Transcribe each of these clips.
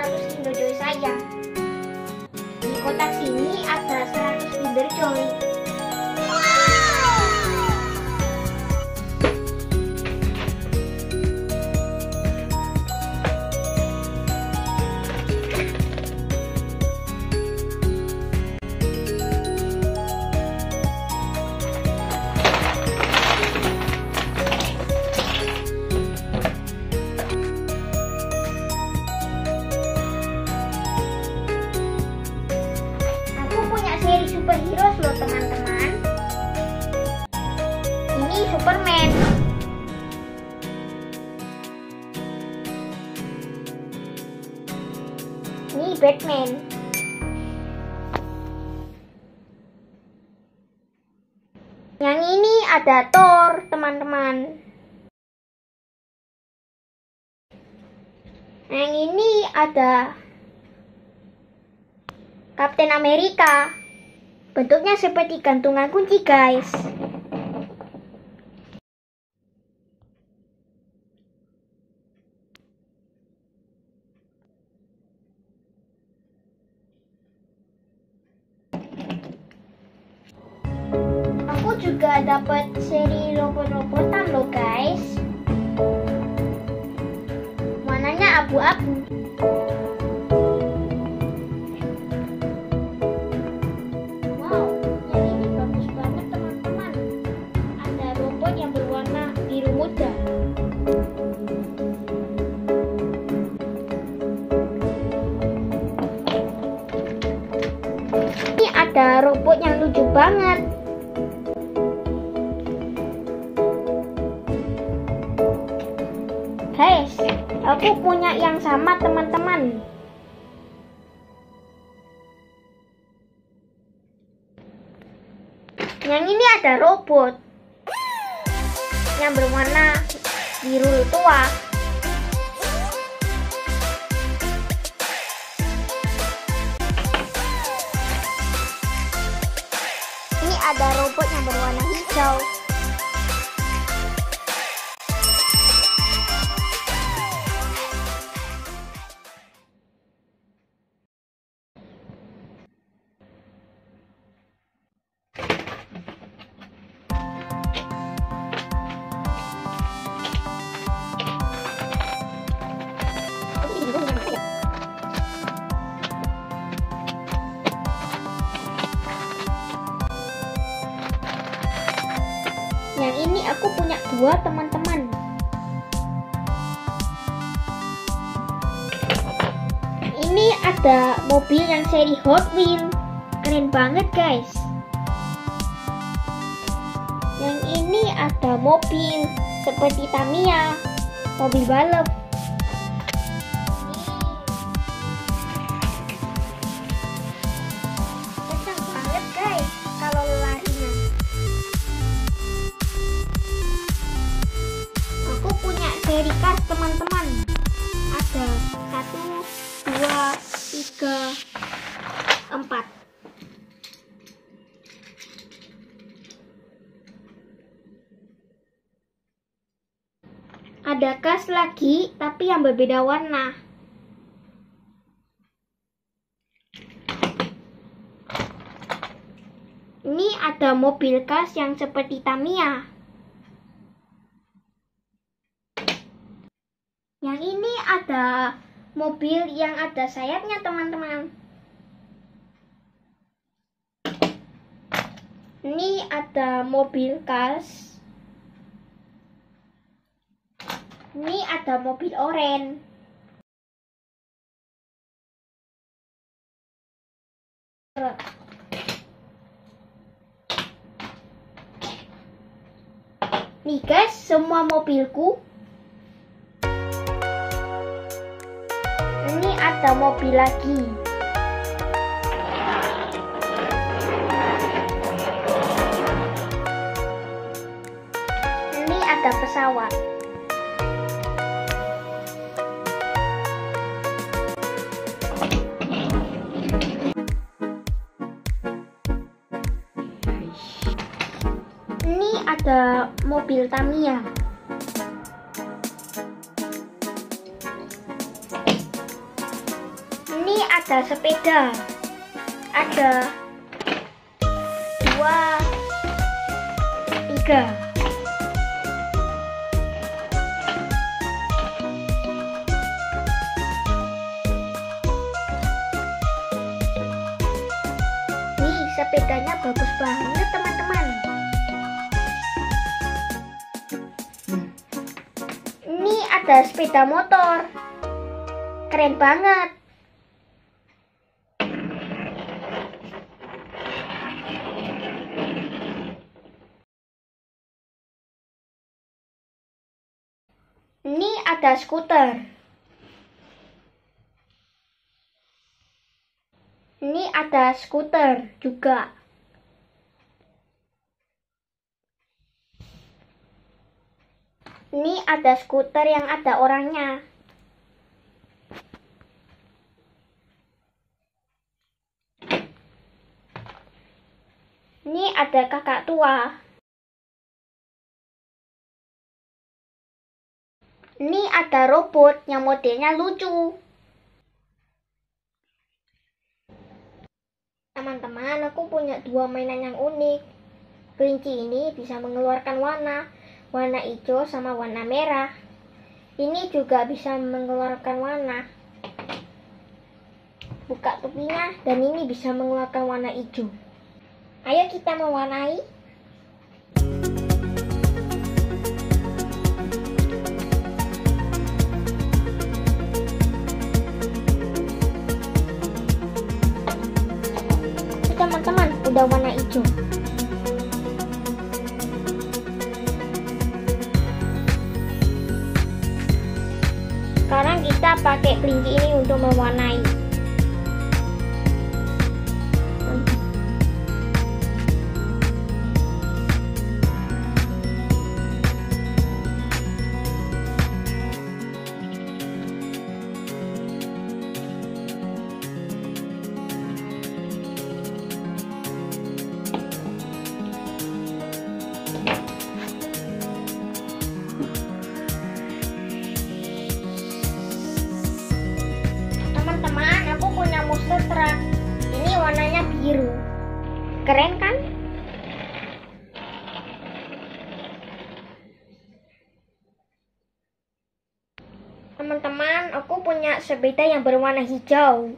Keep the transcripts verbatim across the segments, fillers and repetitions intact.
seratus Indo coy sayang. Di kotak sini ada seratus binder coy. Superheroes loh teman-teman. Ini Superman. Ini Batman. Yang ini ada Thor teman-teman. Yang ini ada Captain America. Bentuknya seperti gantungan kunci, guys. Aku juga dapat seri robot-robotan loh, guys. Warnanya abu-abu. Ada robot yang lucu banget. Guys, aku punya yang sama teman-teman. Yang ini ada robot yang berwarna biru tua. Ada robot yang berwarna hijau. Yang ini aku punya dua teman-teman. Ini ada mobil yang seri Hot Wheels. Keren banget, guys. Yang ini ada mobil seperti Tamiya, mobil balap. Kencang banget, guys, kalau larinya. Aku punya seri cars teman-teman. Ada satu, dua, tiga, empat. Ada cars lagi, tapi yang berbeda warna. Ini ada mobil cars yang seperti Tamiya. Yang ini ada mobil yang ada sayapnya teman-teman. Ini ada mobil cars. Ini ada mobil oranye. Nih guys, semua mobilku. Ini ada mobil lagi. Ini ada pesawat. Ini ada mobil Tamiya. ada sepeda. Ada dua, tiga. Nih, sepedanya bagus banget, teman-teman. Ini ada sepeda motor. Keren banget. Ini ada skuter. Ini ada skuter juga. Ini ada skuter yang ada orangnya. Ini ada kakak tua. Ini ada robot yang modelnya lucu. Teman-teman, aku punya dua mainan yang unik. Kelinci ini bisa mengeluarkan warna, warna hijau sama warna merah. Ini juga bisa mengeluarkan warna. Buka topinya dan ini bisa mengeluarkan warna hijau. Ayo kita mewarnai. Teman-teman, udah warna hijau. Sekarang kita pakai kelinci ini untuk mewarnai. Monster truck. Ini warnanya biru. Keren kan? Teman-teman, aku punya sepeda yang berwarna hijau.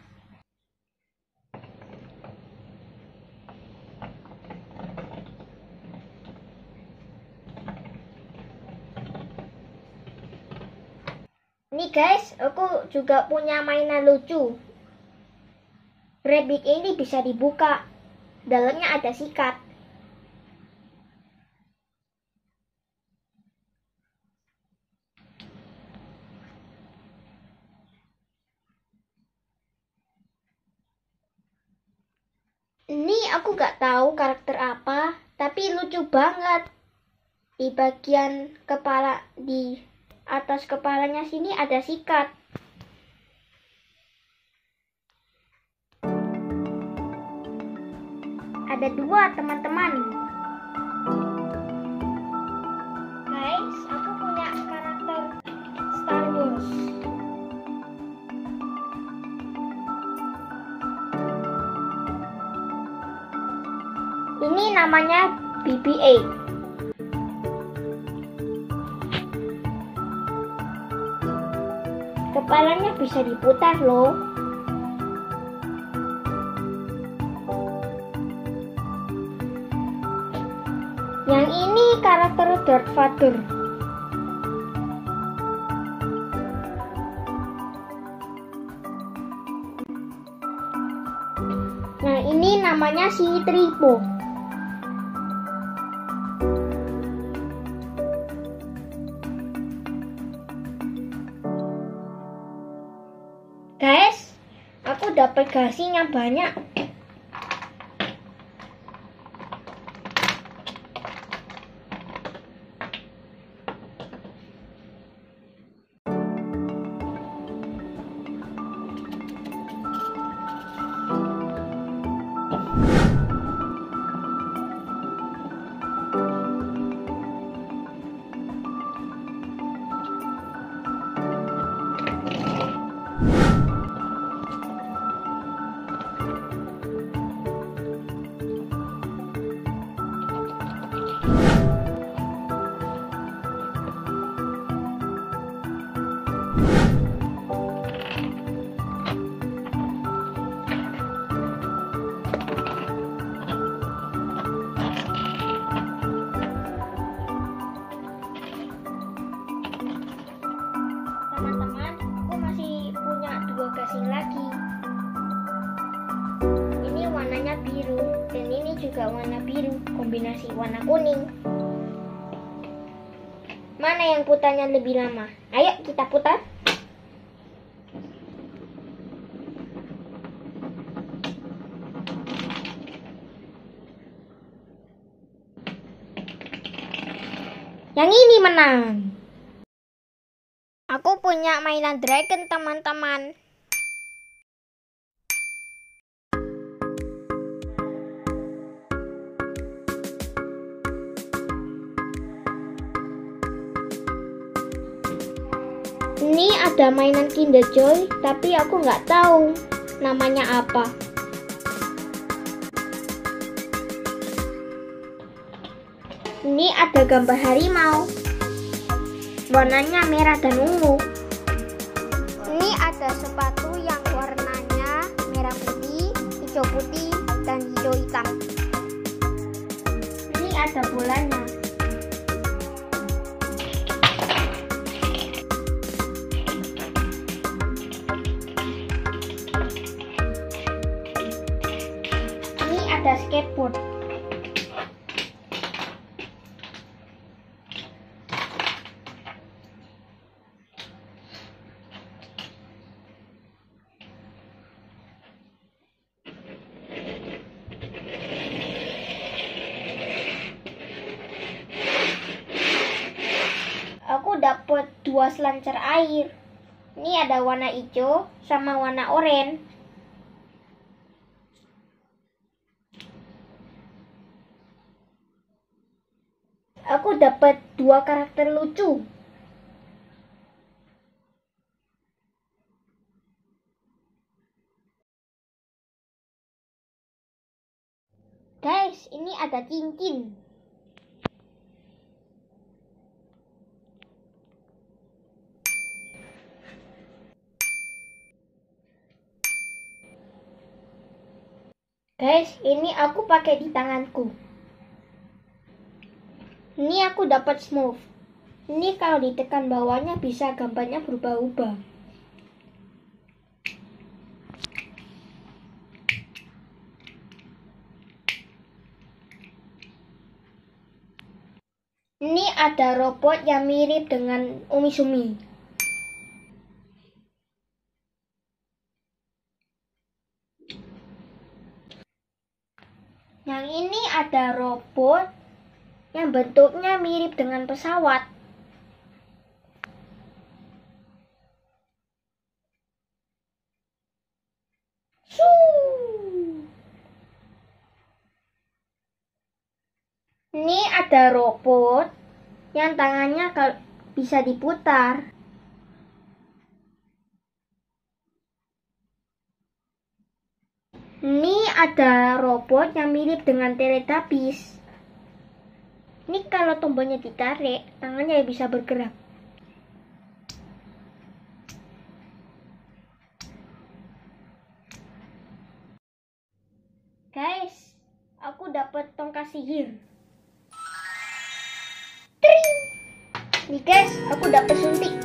Nih guys, aku juga punya mainan lucu. Rabbit ini bisa dibuka. Dalamnya ada sikat. Ini aku gak tahu karakter apa, tapi lucu banget. Di bagian kepala, di atas kepalanya sini ada sikat. Ada dua, teman-teman. Guys, aku punya karakter Star Wars. Ini namanya B B eight. Kepalanya bisa diputar loh. Yang ini karakter Darth Vader. Nah, ini namanya si Tripo. Guys, aku dapat gasing yang banyak. biru, dan ini juga warna biru kombinasi warna kuning. Mana yang putarnya lebih lama? Ayo kita putar. Yang ini menang. Aku punya mainan dragon, teman-teman. Ini ada mainan Kinder Joy, tapi aku nggak tahu namanya apa. Ini ada gambar harimau, warnanya merah dan ungu. Ini ada sepatu yang warnanya merah putih, hijau putih, dan hijau hitam. Ini ada bolanya. Ini ada skateboard. Aku dapat dua selancar air. Ini ada warna hijau sama warna oranye. Aku dapat dua karakter lucu. Guys, ini ada cincin. Guys, ini aku pakai di tanganku. Ini aku dapat smooth. Ini kalau ditekan bawahnya bisa gambarnya berubah-ubah. Ini ada robot yang mirip dengan Umizoomi. Yang ini ada robot yang bentuknya mirip dengan pesawat. Shoo! Ini ada robot yang tangannya bisa diputar. Ini ada robot yang mirip dengan Teletubbies. Ini kalau tombolnya ditarik, tangannya bisa bergerak. Guys, aku dapat tongkat sihir. Tring! Nih guys, aku dapat suntik.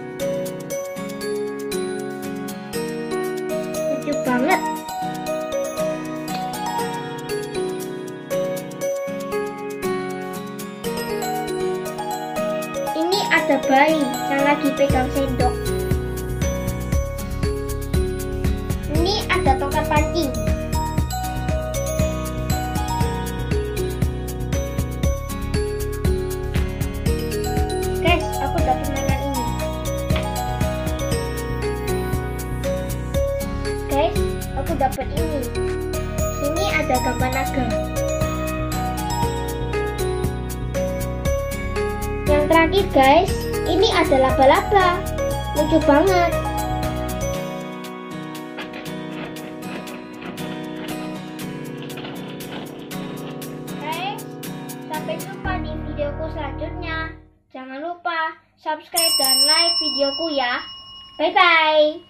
Lucu banget. Ada bayi yang lagi pegang sendok. Ini ada tongkat pancing. Guys, aku dapat mainan ini. Guys, aku dapat ini. Ini ada gambar naga. Yang terakhir guys, ini ada laba-laba. Lucu banget. Guys, sampai jumpa di videoku selanjutnya. Jangan lupa subscribe dan like videoku ya. Bye bye.